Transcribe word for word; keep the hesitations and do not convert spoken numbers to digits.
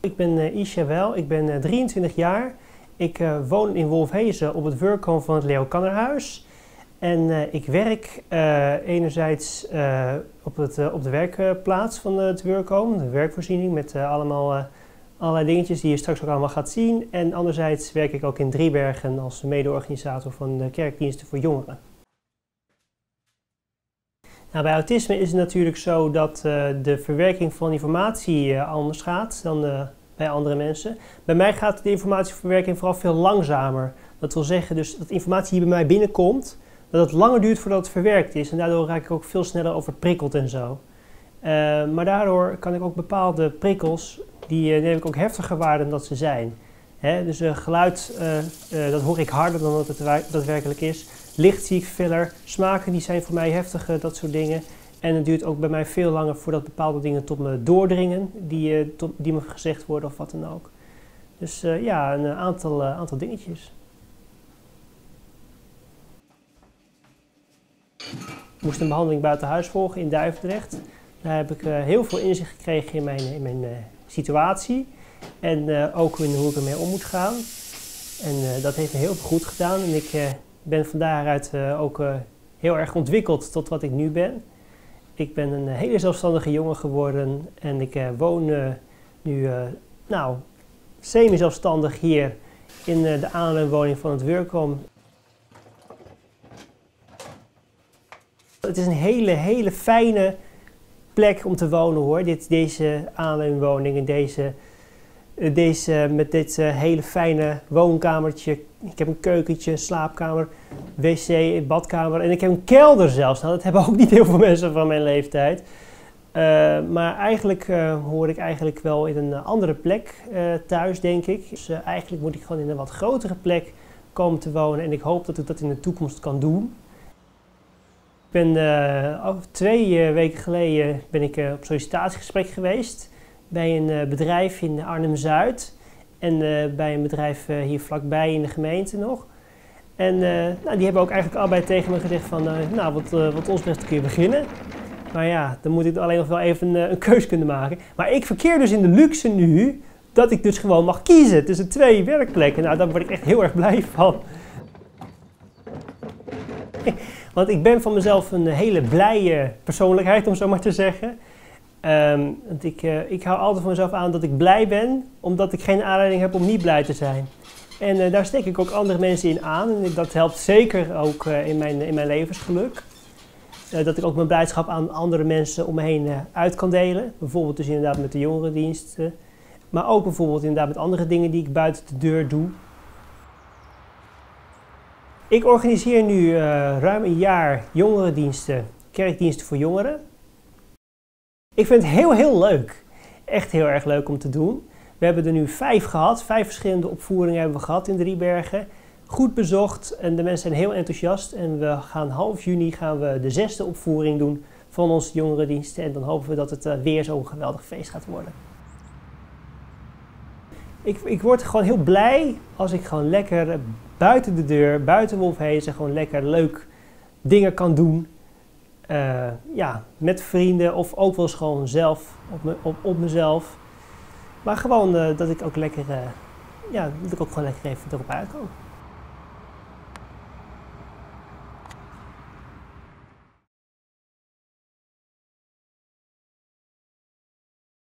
ik ben uh, Isha Wel, ik ben uh, drieëntwintig jaar. Ik uh, woon in Wolfhezen op het workhome van het Leo Kannerhuis. En uh, ik werk uh, enerzijds uh, op, het, uh, op de werkplaats van uh, het workhome, de werkvoorziening met uh, allemaal uh, allerlei dingetjes die je straks ook allemaal gaat zien. En anderzijds werk ik ook in Driebergen als mede-organisator van de kerkdiensten voor jongeren. Nou, bij autisme is het natuurlijk zo dat uh, de verwerking van informatie uh, anders gaat dan uh, bij andere mensen. Bij mij gaat de informatieverwerking vooral veel langzamer. Dat wil zeggen dus dat informatie die bij mij binnenkomt, dat het langer duurt voordat het verwerkt is. En daardoor raak ik ook veel sneller overprikkeld en zo. Uh, maar daardoor kan ik ook bepaalde prikkels, die uh, neem ik ook heftiger waar dan dat ze zijn. Hè? Dus uh, geluid, uh, uh, dat hoor ik harder dan dat het daadwerkelijk is. Licht zie ik feller, smaken die zijn voor mij heftiger, dat soort dingen. En het duurt ook bij mij veel langer voordat bepaalde dingen tot me doordringen, die, uh, tot, die me gezegd worden of wat dan ook. Dus uh, ja, een uh, aantal, uh, aantal dingetjes. Ik moest een behandeling buiten huis volgen in Duivendrecht. Daar heb ik uh, heel veel inzicht gekregen in mijn, in mijn uh, situatie. En uh, ook in hoe ik ermee om moet gaan. En uh, dat heeft me heel goed gedaan. En ik uh, ben van daaruit uh, ook uh, heel erg ontwikkeld tot wat ik nu ben. Ik ben een hele zelfstandige jongen geworden. En ik uh, woon uh, nu uh, nou, semi-zelfstandig hier in uh, de aanleunwoning van het workhome. Het is een hele, hele fijne plek om te wonen hoor, dit, deze aanleunwoning en deze, deze, met dit uh, hele fijne woonkamertje. Ik heb een keukentje, een slaapkamer, wc, badkamer en ik heb een kelder zelfs. Nou, dat hebben ook niet heel veel mensen van mijn leeftijd. Uh, maar eigenlijk uh, hoor ik eigenlijk wel in een andere plek uh, thuis, denk ik. Dus uh, eigenlijk moet ik gewoon in een wat grotere plek komen te wonen en ik hoop dat ik dat in de toekomst kan doen. Ik ben uh, twee uh, weken geleden ben ik, uh, op sollicitatiegesprek geweest bij een uh, bedrijf in Arnhem-Zuid en uh, bij een bedrijf uh, hier vlakbij in de gemeente nog. En uh, nou, die hebben ook eigenlijk allebei tegen me gezegd van, uh, nou wat, uh, wat ons betreft kun je beginnen. Maar ja, dan moet ik alleen nog wel even uh, een keus kunnen maken. Maar ik verkeer dus in de luxe nu dat ik dus gewoon mag kiezen tussen twee werkplekken. Nou, daar word ik echt heel erg blij van. Want ik ben van mezelf een hele blije persoonlijkheid, om zo maar te zeggen. Um, want ik, uh, ik hou altijd van mezelf aan dat ik blij ben, omdat ik geen aanleiding heb om niet blij te zijn. En uh, daar steek ik ook andere mensen in aan. En dat helpt zeker ook uh, in, mijn, in mijn levensgeluk. Uh, dat ik ook mijn blijdschap aan andere mensen om me heen uh, uit kan delen. Bijvoorbeeld dus inderdaad met de jongerendienst. Uh, maar ook bijvoorbeeld inderdaad met andere dingen die ik buiten de deur doe. Ik organiseer nu uh, ruim een jaar jongerendiensten, kerkdiensten voor jongeren. Ik vind het heel, heel leuk. Echt heel erg leuk om te doen. We hebben er nu vijf gehad. Vijf verschillende opvoeringen hebben we gehad in Driebergen. Goed bezocht en de mensen zijn heel enthousiast. En we gaan half juni gaan we de zesde opvoering doen van onze jongerendiensten. En dan hopen we dat het uh, weer zo'n geweldig feest gaat worden. Ik, ik word gewoon heel blij als ik gewoon lekker buiten de deur, buiten Wolfhezen, gewoon lekker leuk dingen kan doen. Uh, ja, met vrienden of ook wel eens gewoon zelf, op, me, op, op mezelf. Maar gewoon uh, dat ik ook lekker, uh, ja, dat ik ook gewoon lekker even erop uitkom.